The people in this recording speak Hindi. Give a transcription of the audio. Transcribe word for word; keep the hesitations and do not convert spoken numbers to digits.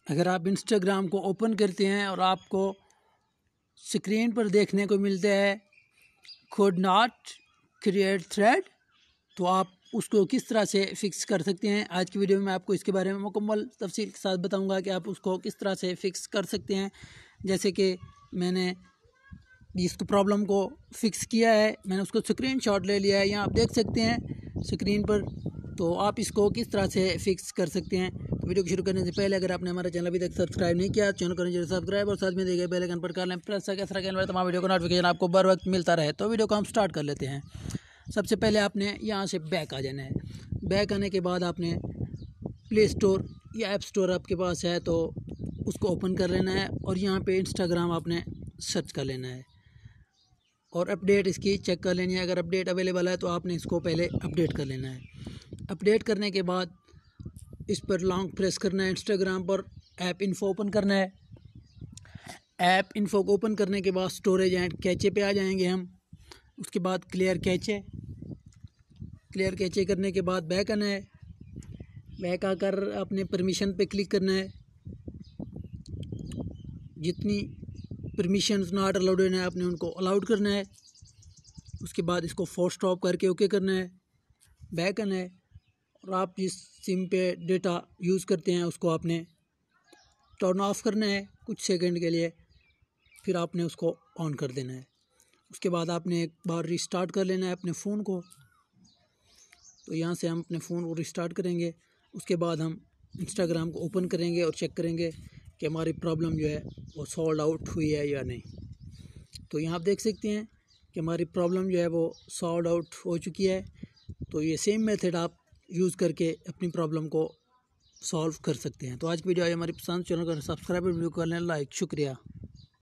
अगर आप इंस्टाग्राम को ओपन करते हैं और आपको स्क्रीन पर देखने को मिलता है could not create thread, तो आप उसको किस तरह से फिक्स कर सकते हैं। आज की वीडियो में मैं आपको इसके बारे में मुकम्मल तफसील के साथ बताऊंगा कि आप उसको किस तरह से फिक्स कर सकते हैं। जैसे कि मैंने इसको प्रॉब्लम को फिक्स किया है, मैंने उसको स्क्रीनशॉट ले लिया है, यहाँ आप देख सकते हैं स्क्रीन पर। तो आप इसको किस तरह से फिक्स कर सकते हैं। तो वीडियो को शुरू करने से पहले अगर आपने हमारा चैनल अभी तक सब्सक्राइब नहीं किया, चैनल करें जरूर सब्सक्राइब और साथ में दिए गए बेल आइकन पर कर लें प्रेस करके तरह के तमाम वीडियो का नोटिफिकेशन आपको बर वक्त मिलता रहे। तो वीडियो को हम स्टार्ट कर लेते हैं। सबसे पहले आपने यहाँ से बैक आ जाना है। बैक आने के बाद आपने प्ले स्टोर या ऐप स्टोर आपके पास है तो उसको ओपन कर लेना है और यहाँ पे इंस्टाग्राम आपने सर्च कर लेना है और अपडेट इसकी चेक कर लेनी है। अगर अपडेट अवेलेबल है तो आपने इसको पहले अपडेट कर लेना है। अपडेट करने के बाद इस पर लॉन्ग प्रेस करना है। इंस्टाग्राम पर ऐप इन्फो ओपन करना है। ऐप इन्फो को ओपन करने के बाद स्टोरेज एंड कैचे पे आ जाएंगे हम। उसके बाद क्लियर कैचे क्लियर कैचे करने के बाद बैक आना है। बैक आकर अपने परमिशन पे क्लिक करना है। जितनी परमिशंस नॉट अलाउड है आपने उनको अलाउड करना है। उसके बाद इसको फोर्स स्टॉप करके ओके करना है। बैक आना है और आप जिस सिम पे डेटा यूज़ करते हैं उसको आपने टर्न ऑफ करना है कुछ सेकंड के लिए, फिर आपने उसको ऑन कर देना है। उसके बाद आपने एक बार रिस्टार्ट कर लेना है अपने फ़ोन को। तो यहाँ से हम अपने फ़ोन को रिस्टार्ट करेंगे। उसके बाद हम इंस्टाग्राम को ओपन करेंगे और चेक करेंगे कि हमारी प्रॉब्लम जो है वो सॉल्व आउट हुई है या नहीं। तो यहाँ आप देख सकते हैं कि हमारी प्रॉब्लम जो है वो सॉल्व आउट हो चुकी है। तो ये सेम मेथड आप यूज़ करके अपनी प्रॉब्लम को सॉल्व कर सकते हैं। तो आज की वीडियो आई हमारी पसंद, चैनल को सब्सक्राइब वीडियो कर लें लाइक। शुक्रिया।